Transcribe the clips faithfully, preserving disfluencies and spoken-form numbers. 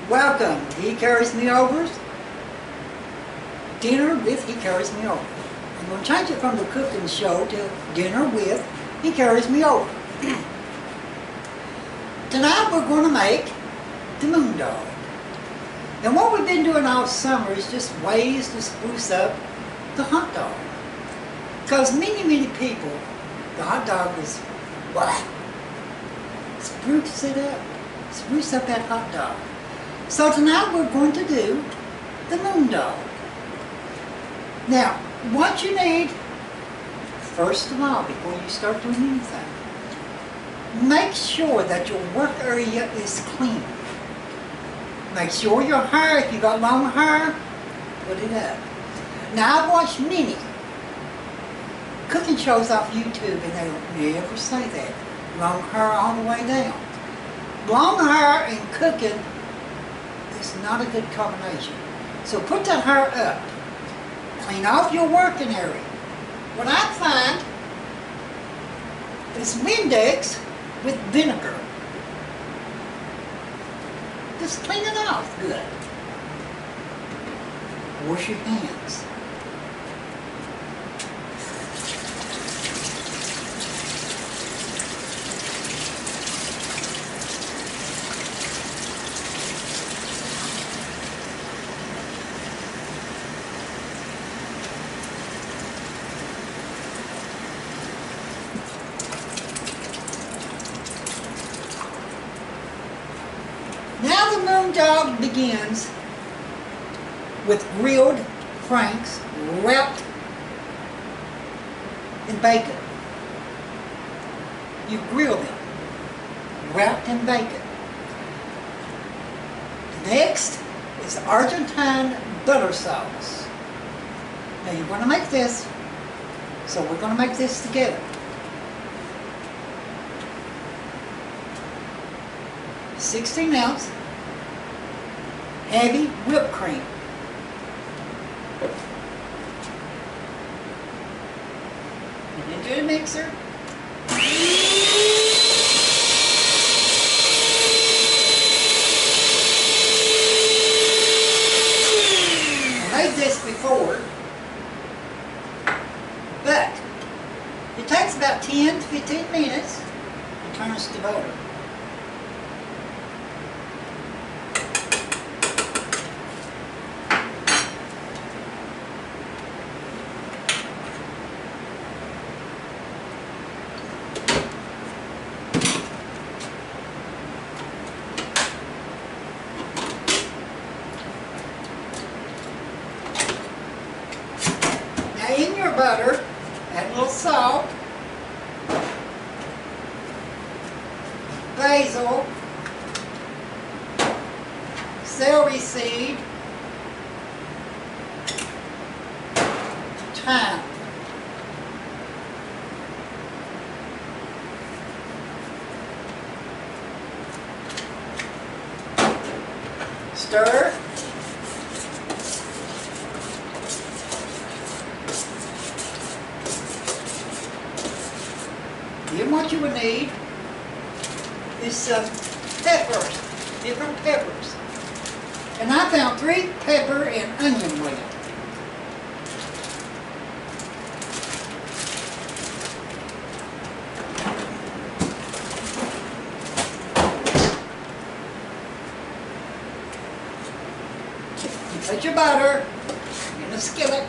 Welcome, He Carries Me Overs. Dinner with He Carries Me Over. I'm going to change it from the cooking show to dinner with He Carries Me Over. Tonight we're going to make the moon dog. And what we've been doing all summer is just ways to spruce up the hot dog. Because many, many people, the hot dog is, blah. Spruce it up. Spruce up that hot dog. So tonight we're going to do the moon dog. Now, what you need, first of all, before you start doing anything, make sure that your work area is clean. Make sure your hair, if you got long hair, put it up. Now, I've watched many cooking shows off YouTube, and they don't never say that. Long hair all the way down. Long hair and cooking is not a good combination. So put that hair up. Clean off your working area. What I find is Windex with vinegar. Just clean it off good. Wash your hands. Now the moon dog begins with grilled franks wrapped in bacon. You grill them, wrapped in bacon. Next is Argentine butter sauce. Now you're going to make this, so we're going to make this together. sixteen ounce heavy whipped cream. And into the mixer. I made this before, but it takes about ten to fifteen minutes to turn us to butter. In your butter, add a little salt, basil, celery seed, thyme. Stir. Then what you would need is some peppers, different peppers. And I found three pepper and onion blend. You put your butter in a skillet.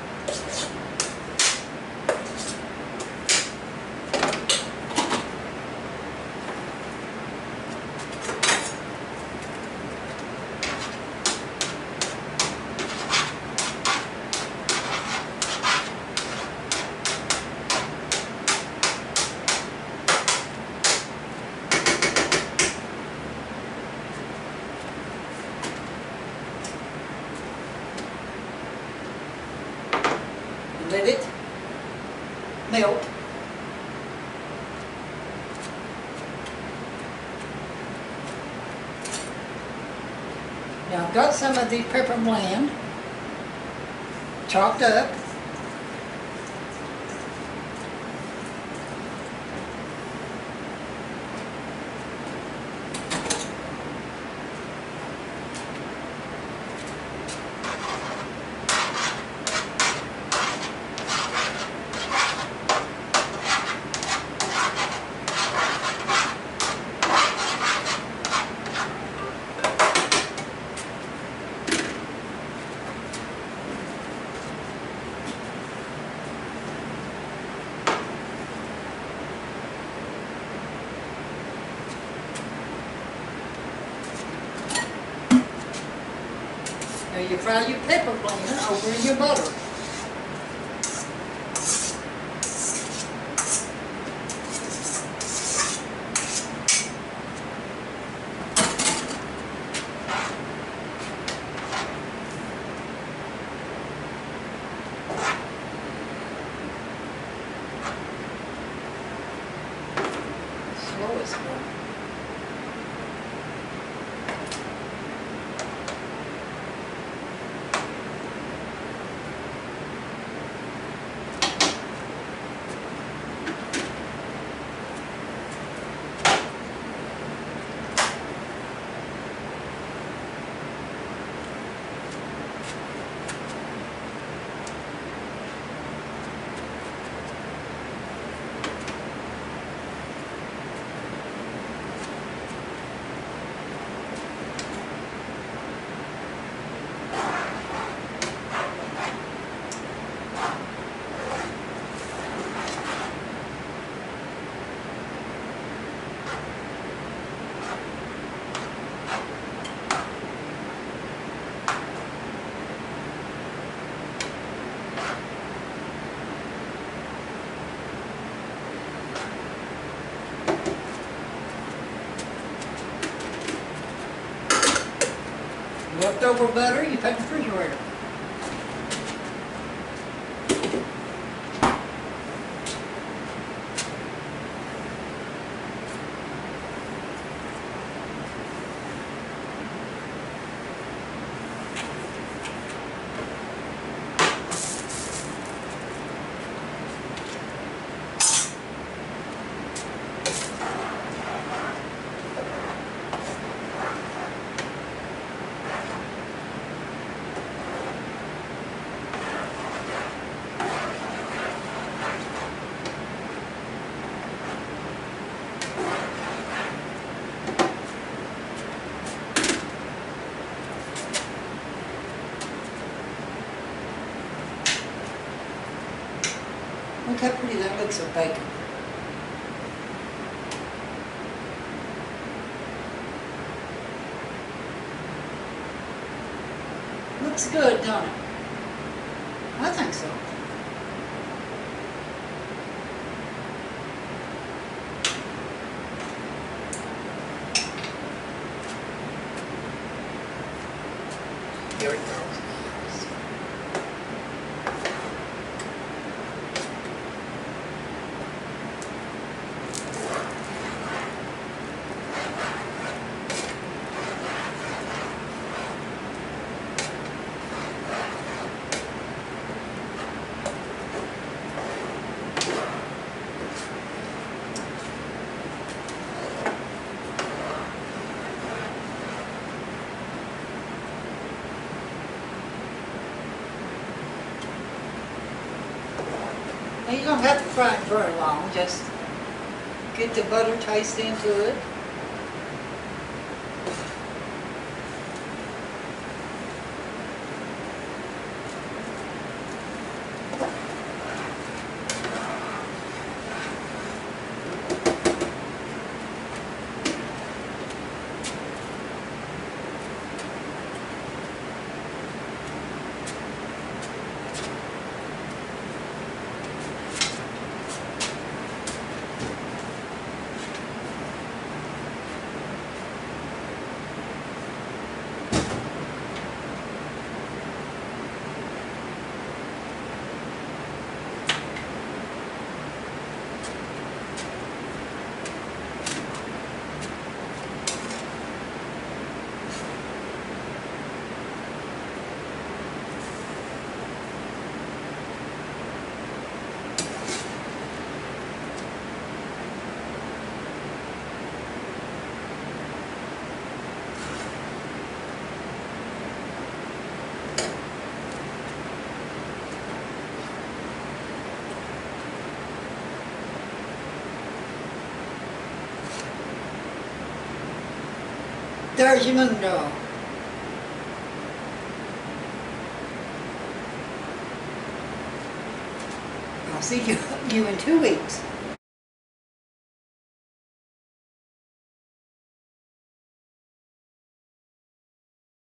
Let it melt. Now I've got some of the pepper blend chopped up. you fry your pepper blend over in your butter. Slow as well. Leftover butter, you put in the refrigerator. Look how pretty that looks with bacon. Looks good, don't it? I think so. Here it goes. Now you don't have to fry it very long, just get the butter taste into it. There's your moon dog. I'll see you, you in two weeks.